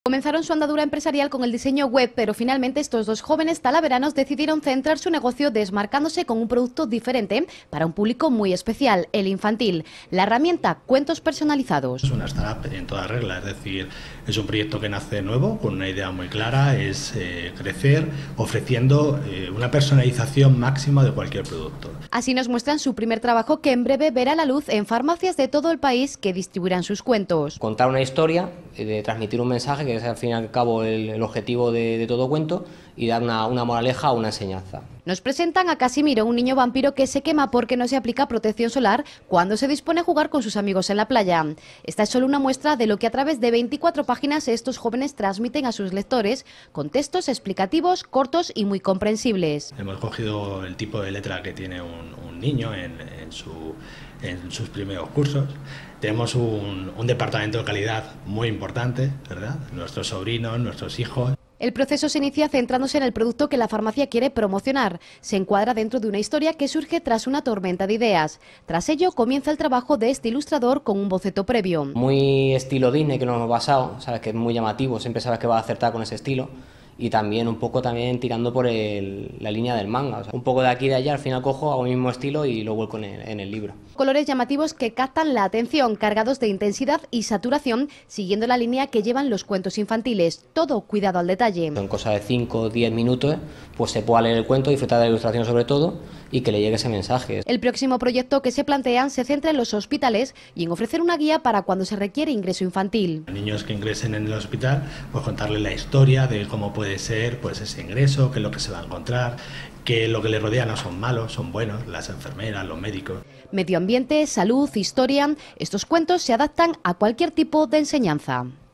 Comenzaron su andadura empresarial con el diseño web, pero finalmente estos dos jóvenes talaveranos decidieron centrar su negocio desmarcándose con un producto diferente para un público muy especial, el infantil. La herramienta Cuentos Personalizados. Es una startup en toda regla, es decir, es un proyecto que nace nuevo, con una idea muy clara, es crecer ofreciendo una personalización máxima de cualquier producto. Así nos muestran su primer trabajo, que en breve verá la luz en farmacias de todo el país que distribuirán sus cuentos. Contar una historia, de transmitir un mensaje, que es al fin y al cabo el objetivo de todo cuento, y dar una moraleja o una enseñanza. Nos presentan a Casimiro, un niño vampiro que se quema porque no se aplica protección solar cuando se dispone a jugar con sus amigos en la playa. Esta es solo una muestra de lo que a través de 24 páginas estos jóvenes transmiten a sus lectores, con textos explicativos, cortos y muy comprensibles. Hemos cogido el tipo de letra que tiene un niño en sus primeros cursos. Tenemos un departamento de calidad muy importante, ¿verdad? Nuestros sobrinos, nuestros hijos. El proceso se inicia centrándose en el producto que la farmacia quiere promocionar. Se encuadra dentro de una historia que surge tras una tormenta de ideas. Tras ello comienza el trabajo de este ilustrador con un boceto previo. Muy estilo Disney que nos hemos basado, sabes que es muy llamativo, siempre sabes que va a acertar con ese estilo. Y también un poco tirando por la línea del manga. O sea, un poco de aquí y de allá, al final cojo, hago el mismo estilo y lo vuelco en el libro. Colores llamativos que captan la atención, cargados de intensidad y saturación, siguiendo la línea que llevan los cuentos infantiles. Todo cuidado al detalle. En cosa de 5 o 10 minutos, pues se pueda leer el cuento, disfrutar de la ilustración sobre todo, y que le llegue ese mensaje. El próximo proyecto que se plantean se centra en los hospitales y en ofrecer una guía para cuando se requiere ingreso infantil. Niños que ingresen en el hospital, pues contarles la historia de cómo puede ser pues ese ingreso, qué es lo que se va a encontrar, que lo que les rodea no son malos, son buenos, las enfermeras, los médicos. Medio ambiente, salud, historia, estos cuentos se adaptan a cualquier tipo de enseñanza.